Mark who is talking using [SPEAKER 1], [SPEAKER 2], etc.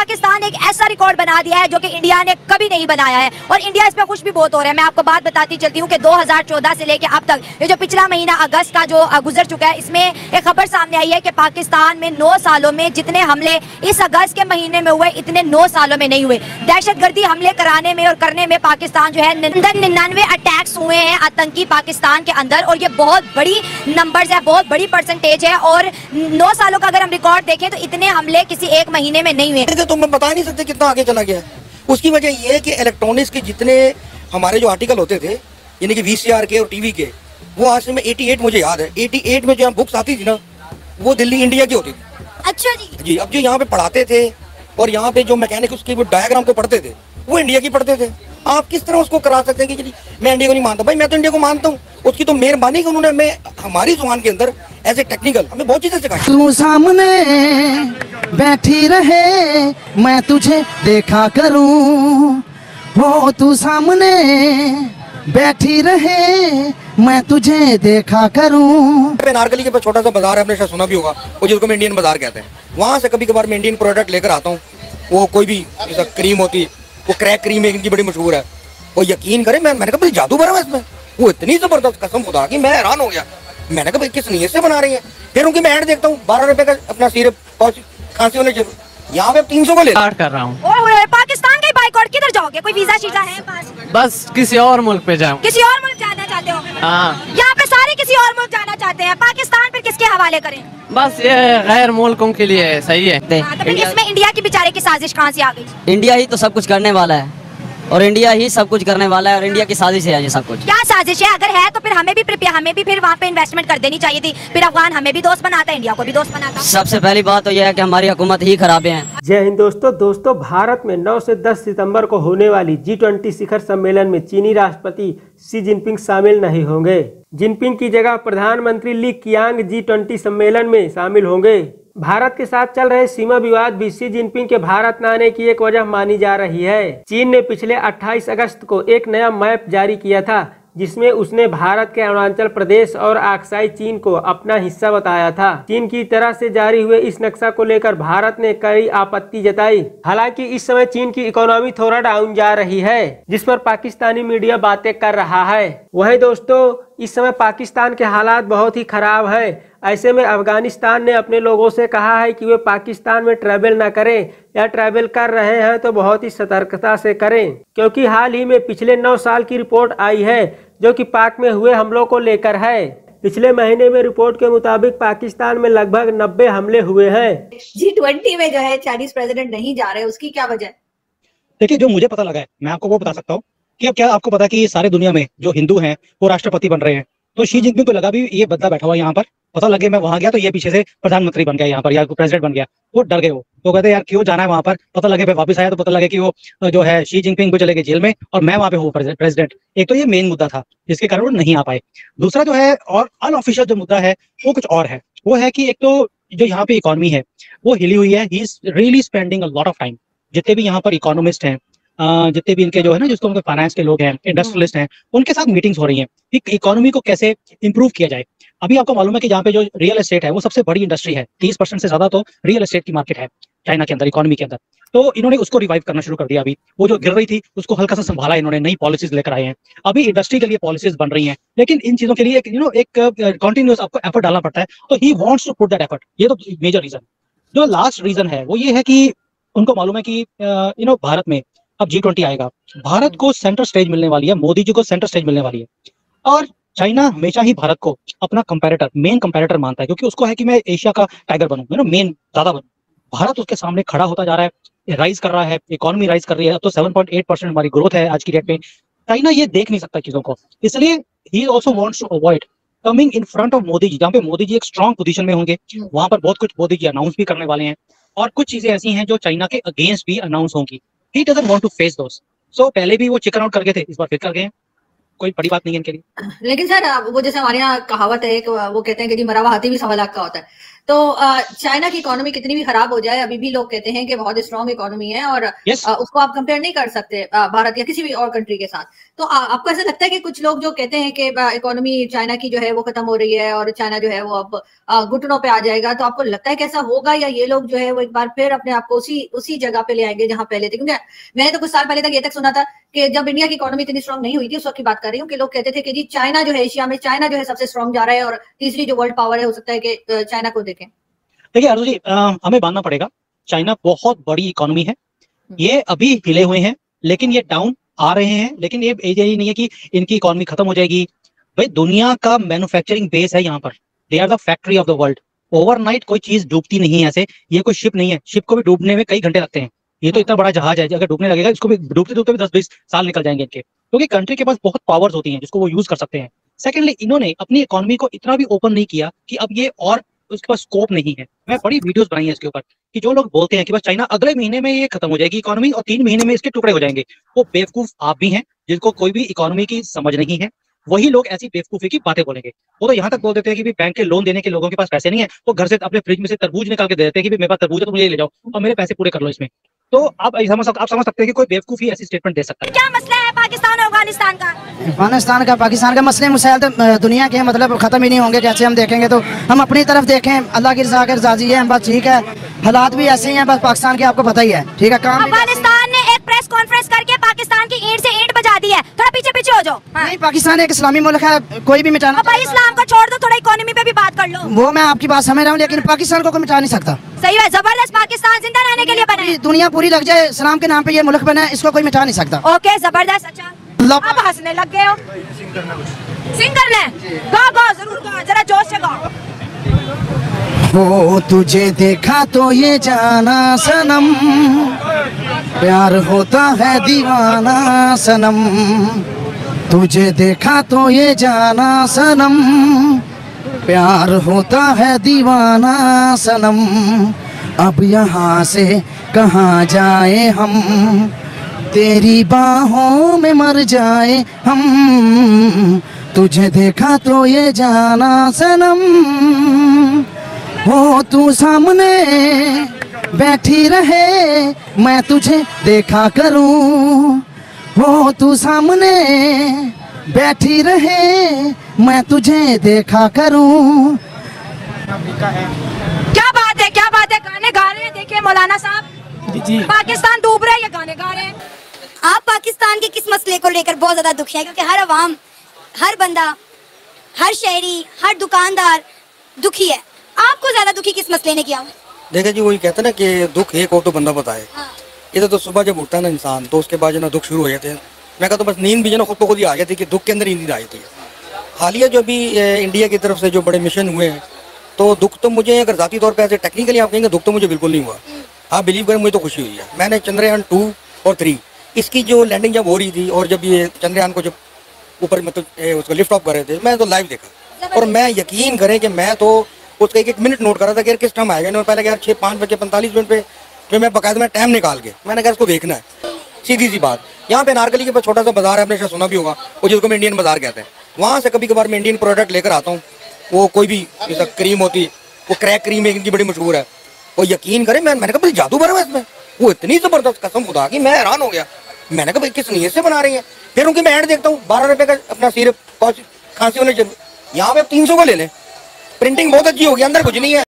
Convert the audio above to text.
[SPEAKER 1] पाकिस्तान एक ऐसा रिकॉर्ड बना दिया है जो कि इंडिया ने कभी नहीं बनाया है और इंडिया इस पे खुश भी बहुत हो रहा है। मैं आपको बात बताती चलती हूँ कि 2014 से लेकर अब तक ये जो पिछला महीना अगस्त का जो गुजर चुका है, इसमें एक खबर सामने आई है कि पाकिस्तान में 9 सालों में जितने हमले इस अगस्त के महीने में हुए इतने 9 सालों में नहीं हुए। दहशतगर्दी हमले कराने में और करने में पाकिस्तान जो है 99 अटैक्स हुए हैं आतंकी पाकिस्तान के अंदर, और ये बहुत बड़ी नंबर्स है, बहुत बड़ी परसेंटेज है। और 9 सालों का अगर हम रिकॉर्ड देखें तो इतने हमले किसी एक महीने में नहीं हुए।
[SPEAKER 2] तो मैं बता नहीं सकते कितना आगे चला गया है। उसकी वजह यह है कि इलेक्ट्रॉनिक्स के जितने हमारे जो आर्टिकल होते थे, यानी कि वीसीआर के और टीवी के, वो आज से में 88 मुझे याद है, 88 में जो बुक्स आती थी ना, वो दिल्ली इंडिया की होती थी।
[SPEAKER 1] अच्छा जी।
[SPEAKER 2] अब जो यहाँ पे पढ़ाते थे और यहाँ पे जो मैकेनिक उसकी वो डायग्राम को पढ़ते थे, वो इंडिया की पढ़ते थे। आप किस तरह उसको करा सकते हैं कि मैं इंडिया को नहीं मानता? भाई मैं तो इंडिया को मानता हूँ, उसकी तो मेहरबानी कि उन्होंने हमारी जुबान के अंदर एज ए टेक्निकल हमें बहुत चीजें सिखाई।
[SPEAKER 3] तू सामने बैठी रहे मैं तुझे देखा करूं, हो तू सामने बैठी रहे मैं तुझे देखा करूं।
[SPEAKER 2] नारकली के पास छोटा सा बाजार है, आपने शायद सुना भी होगा, वो जिसको मैं इंडियन बाजार कहते हैं। वहाँ से कभी कभार मैं इंडियन प्रोडक्ट लेकर आता हूँ। वो कोई भी जैसा क्रीम होती, वो क्रैक क्रीम है, इनकी बड़ी मशहूर है। वो यकीन करें, मैंने कहा भाई जादू भरा हुआ इसमें, वो इतनी जबरदस्त कसम खुदा की, मैं हैरान हो गया। मैंने कहा भाई किस नीयत से बना रही है? फिर उनकी मैं ऐड देखता हूँ, 12 रुपए का अपना सिरप खांसी होने चाहिए, यहाँ पे 300 को ले
[SPEAKER 4] कर रहा हूँ।
[SPEAKER 1] पाकिस्तान का बाइकआउट, किधर जाओगे? कोई वीजा शीजा है पास?
[SPEAKER 4] बस किसी और मुल्क पे जाऊँ।
[SPEAKER 1] किसी और मुल्क जाना चाहते हो?
[SPEAKER 4] हाँ।
[SPEAKER 1] यहाँ पे सारे किसी और मुल्क जाना चाहते हैं, पाकिस्तान फिर किसके हवाले करें?
[SPEAKER 4] बस ये गैर मुल्कों के लिए सही है।
[SPEAKER 1] तो फिर इसमें इंडिया की बेचारे की साजिश कहाँ से आ गई?
[SPEAKER 5] इंडिया ही तो सब कुछ करने वाला है और इंडिया ही सब कुछ करने वाला है और इंडिया की साजिश है ये सब कुछ।
[SPEAKER 1] क्या साजिश है? अगर है तो फिर हमें भी फिर वहाँ पे इन्वेस्टमेंट कर देनी चाहिए थी। फिर अफगान हमें भी दोस्त बनाता है, इंडिया को भी दोस्त बनाता।
[SPEAKER 5] सबसे पहली बात तो यह है कि हमारी हुकूमत ही खराब है।
[SPEAKER 6] जय हिंद दोस्तों, भारत में 9 से 10 सितंबर को होने वाली G20 शिखर सम्मेलन में चीनी राष्ट्रपति शी जिनपिंग शामिल नहीं होंगे। जिनपिंग की जगह प्रधानमंत्री ली कियांग G20 सम्मेलन में शामिल होंगे। भारत के साथ चल रहे सीमा विवाद भी शी जिनपिंग के भारत न आने की एक वजह मानी जा रही है। चीन ने पिछले 28 अगस्त को एक नया मैप जारी किया था, जिसमें उसने भारत के अरुणाचल प्रदेश और आक्साई चीन को अपना हिस्सा बताया था। चीन की तरफ से जारी हुए इस नक्शा को लेकर भारत ने कई आपत्ति जताई। हालांकि इस समय चीन की इकोनॉमी थोड़ा डाउन जा रही है, जिस पर पाकिस्तानी मीडिया बातें कर रहा है। वहीं दोस्तों, इस समय पाकिस्तान के हालात बहुत ही खराब है। ऐसे में अफगानिस्तान ने अपने लोगों से कहा है कि वे पाकिस्तान में ट्रैवल न करें, या ट्रैवल कर रहे हैं तो बहुत ही सतर्कता से करें, क्योंकि हाल ही में पिछले 9 साल की रिपोर्ट आई है जो कि पाक में हुए हमलों को लेकर है। पिछले महीने में रिपोर्ट के मुताबिक पाकिस्तान में लगभग 90 हमले हुए हैं।
[SPEAKER 7] G20 में जो है चाइनीज प्रेसिडेंट नहीं जा रहे, उसकी क्या वजह है?
[SPEAKER 8] देखिए, जो मुझे पता लगा है मैं आपको वो बता सकता हूँ कि अब क्या आपको पता कि सारे दुनिया में जो हिंदू हैं वो राष्ट्रपति बन रहे हैं, तो शी जिनपिंग को लगा भी ये बंदा बैठा हुआ यहाँ पर, पता लगे मैं वहां गया तो ये पीछे से प्रधानमंत्री बन गया यहाँ पर या प्रेसिडेंट बन गया। वो डर गए, वो तो कहते यार क्यों जाना है वहां पर, पता लगे फिर वापस आया तो पता लगे कि वो जो है शी जिनपिंग को चले गए जेल में और मैं वहां पे हूँ प्रेसिडेंट। एक तो ये मेन मुद्दा था जिसके कारण वो नहीं आ पाए। दूसरा जो है और अनऑफिशियल जो मुद्दा है वो कुछ और है। वो है कि एक तो जो यहाँ पे इकोनॉमी है वो हिली हुई है। He is really spending a lot of time. जितने भी यहाँ पर इकोनॉमिस्ट हैं, जितने भी इनके जो है ना, जिसको उनके फाइनेंस के लोग हैं, इंडस्ट्रियलिस्ट हैं, उनके साथ मीटिंग्स हो रही हैं कि इकोनॉमी को कैसे इंप्रूव किया जाए। अभी आपको मालूम है कि यहाँ पे जो रियल एस्टेट है वो सबसे बड़ी इंडस्ट्री है, 30% से ज्यादा तो रियल एस्टेट की मार्केट है चाइना के अंदर, इकोनॉमी के अंदर। तो इन्होंने उसको रिवाइव करना शुरू कर दिया। अभी वो जो गिर रही थी उसको हल्का सा संभाला इन्होंने, नई पॉलिसीज लेकर आए हैं। अभी इंडस्ट्री के लिए पॉलिसीज बन रही हैं, लेकिन इन चीजों के लिए एक कंटिन्यूअस आपको एफर्ट डालना पड़ता है। तो he wants to put that effort. ये तो मेजर रीजन। जो लास्ट रीजन है वो ये है कि उनको मालूम है कि भारत में अब G20 आएगा, भारत को सेंटर स्टेज मिलने वाली है, मोदी जी को सेंटर स्टेज मिलने वाली है। और चाइना हमेशा ही भारत को अपना कंपैरेटर, मेन कंपैरेटर मानता है, क्योंकि उसको है कि मैं एशिया का टाइगर बनूं, मेन दादा बनूं। भारत उसके सामने खड़ा होता जा रहा है, राइज कर रहा है, इकोनॉमी राइज कर रही है। अब तो 7.8% हमारी ग्रोथ है आज की डेट में। चाइना ये देख नहीं सकता चीजों को, इसलिए ही also wants to avoid coming in front of Modi ji, जहाँ पे मोदी जी एक स्ट्रॉन्ग पोजीशन में होंगे। वहां पर बहुत कुछ मोदी जी अनाउंस भी करने वाले हैं और कुछ चीजें ऐसी हैं जो चाइना के अगेंस्ट भी अनाउंस होंगी। He doesn't want to face those. So पहले भी वो चिकन आउट कर गए थे, इस बार फिर कर गए हैं। कोई बड़ी बात नहीं है इनके लिए।
[SPEAKER 7] लेकिन सर वो जैसे हमारे यहाँ कहावत है, वो कहते हैं कि जी मरा हुआ हाथी भी 1.25 लाख का होता है। तो चाइना की इकोनॉमी कितनी भी खराब हो जाए, अभी भी लोग कहते हैं कि बहुत स्ट्रॉन्ग इकोनॉमी है और उसको आप कंपेयर नहीं कर सकते भारत या किसी भी और कंट्री के साथ। तो आपको ऐसा लगता है कि कुछ लोग जो कहते हैं कि इकोनॉमी चाइना की जो है वो खत्म हो रही है और चाइना जो है वो अब घुटनों पे आ जाएगा, तो आपको लगता है कि ऐसा होगा या ये लोग जो है वो एक बार फिर अपने आप को उसी जगह पे ले आएंगे जहां पहले थे? क्योंकि मैंने तो कुछ साल पहले तक ये तक सुना था कि जब इंडिया की इकोनॉमी इतनी स्ट्रॉन्ग नहीं हुई थी, उस वक्त की बात कर रही हूँ, कि लोग कहते थे कि जी चाइना जो है एशिया में, चाइना जो है सबसे स्ट्रॉन्ग जा रहा है और तीसरी जो वर्ल्ड पावर है हो सकता है कि चाइना को देखें।
[SPEAKER 8] देखिए आरजू जी, हमें मानना पड़ेगा चाइना बहुत बड़ी इकोनॉमी है, ये अभी हिले हुए हैं लेकिन ये डाउन आ रहे हैं, लेकिन ये यही नहीं है कि इनकी इकोनॉमी खत्म हो जाएगी। भाई दुनिया का मैन्युफैक्चरिंग बेस है यहाँ पर, they are the factory of the world. Overnight कोई चीज डूबती नहीं है ऐसे, ये कोई शिप नहीं है, शिप को भी डूबने में कई घंटे लगते हैं, ये तो इतना बड़ा जहाज है, अगर डूबने लगेगा इसको भी डूबते डूबते भी 10-20 साल निकल जाएंगे इनके, क्योंकि कंट्री के पास बहुत पावर्स होती हैं जिसको वो यूज कर सकते हैं। सेकेंडली, इन्होंने अपनी इकोनॉमी को इतना भी ओपन नहीं किया कि अब ये और उसके पास स्कोप नहीं है। मैं बड़ी वीडियोस बनाई है इसके ऊपर कि जो लोग बोलते हैं कि बस चाइना अगले महीने में ये खत्म हो जाएगी इकोनॉमी और 3 महीने में इसके टुकड़े हो जाएंगे, वो बेवकूफ आप भी हैं जिनको कोई भी इकोनॉमी की समझ नहीं है। वही लोग ऐसी बेवकूफी की बातें बोलेंगे। वो तो यहाँ तक बोल देते हैं कि बैंक के लोन देने के लोगों के पास पैसे नहीं है, वो घर से अपने फ्रिज में से तरबूज निकाल के दे देते हैं कि मेरे पास तरबूज है, तुम ये ले जाओ और मेरे पैसे पूरे कर लो इसमें। तो आप समझ सकते हैं कि कोई बेवकूफी ऐसी स्टेटमेंट दे सकता है।
[SPEAKER 1] क्या मसला है पाकिस्तान और अफगानिस्तान का?
[SPEAKER 3] पाकिस्तान का मसले मसाइल तो दुनिया के मतलब खत्म ही नहीं होंगे। जैसे हम देखेंगे तो हम अपनी तरफ देखें, अल्लाह की रज़ा राजी है, बस ठीक है, हालात भी ऐसे ही हैं, बस पाकिस्तान के आपको पता ही है, ठीक है। काम
[SPEAKER 1] अफगानिस्तान ने एक प्रेस कॉन्फ्रेंस करके पाकिस्तान की ईंट से ईंट बजा दी है, थोड़ा पीछे पीछे हो जाओ।
[SPEAKER 3] नहीं, पाकिस्तान एक इस्लामी मुल्क है, कोई भी मिटाना।
[SPEAKER 1] भाई इस्लाम को छोड़ दो, थोड़ा इकोनॉमी पे भी बात कर लो।
[SPEAKER 3] वो मैं आपकी बात समझ रहा हूँ, लेकिन पाकिस्तान को कोई मिटा नहीं सकता।
[SPEAKER 1] सही है, जबरदस्त पाकिस्तान जिंदा रहने के लिए बना है।
[SPEAKER 3] दुनिया पूरी लग जाए इस्लाम के नाम पे ये मुल्क बना है, इसको कोई मिटा नहीं सकता।
[SPEAKER 1] ओके, जबरदस्त। अच्छा अब हंसने लग गए हो, सिंगर ने गाओ जरूर गाओ, जरा जोश से गाओ।
[SPEAKER 3] हो तुझे देखा तो ये जाना सनम, प्यार होता है दीवाना सनम, तुझे देखा तो ये जाना सनम, प्यार होता है दीवाना सनम, अब यहाँ से कहाँ जाए हम, तेरी बाहों में मर जाए हम, तुझे देखा तो ये जाना सनम, हो तू सामने बैठी रहे मैं तुझे देखा करूं, हो तू सामने बैठी रहे मैं तुझे देखा करूं।
[SPEAKER 1] क्या बात है, क्या बात है, गाने गा रहे हैं। देखिए मौलाना साहब, पाकिस्तान डूब रहा है, ये गाने गा रहे हैं।
[SPEAKER 9] आप पाकिस्तान के किस मसले को लेकर बहुत ज्यादा दुखी है? क्योंकि हर अवाम, हर बंदा, हर शहरी, हर दुकानदार दुखी है। आपको ज्यादा दुखी किस मसले ने किया?
[SPEAKER 2] देखिए जी, वही कहते हैं ना कि दुख एक हो तो बंदा बताए। इधर तो सुबह जब उठता है ना इंसान, तो उसके बाद जो ना दुख शुरू हो जाते हैं। मैं कहता हूँ बस नींद भी जो ना खुद को खुद ही आ जाती है कि दुख के अंदर ही नींद आ जाती है। हालिया जो अभी इंडिया की तरफ से जो बड़े मिशन हुए हैं, तो दुख तो मुझे, अगर जाती तौर पर ऐसे टेक्निकली आप कहेंगे, दुख तो मुझे बिल्कुल नहीं हुआ। आप बिलीव करें, मुझे तो खुशी हुई है। मैंने चंद्रयान 2 और 3 इसकी जो लैंडिंग जब हो रही थी और जब ये चंद्रयान को जब ऊपर मतलब उसको लिफ्ट ऑफ कर रहे थे, मैं तो लाइव देखा और मैं यकीन करें कि मैं तो उसका एक मिनट नोट कर रहा था कि यार किस टाइम आएगा। इन्होंने पहले यार 5:45 पे जो मैं बकायदा मैं टाइम निकाल के मैंने कहा इसको देखना है। सीधी सी बात, यहाँ पे नारकली के पास छोटा सा बाजार है, आपने शायद सुना भी होगा, वो जिसको मैं इंडियन बाजार कहते हैं। वहाँ से कभी कभार मैं इंडियन प्रोडक्ट लेकर आता हूँ। वो कोई भी जैसा क्रीम होती, वो क्रैक क्रीम इनकी बड़ी मशहूर है। वो यकीन करें, मैंने कहा भाई जादू भरा हुआ है इसमें, वो इतनी जबरदस्त, कसम खुदा की मैं हैरान हो गया। मैंने कहा भाई किस नीयत से बना रही है। फिर उनकी मैं ऐड देखता हूँ, 12 रुपए का अपना सिरप खांसी होने चाहिए, यहाँ पे 300 का ले लें। प्रिंटिंग बहुत अच्छी होगी, अंदर कुछ नहीं है।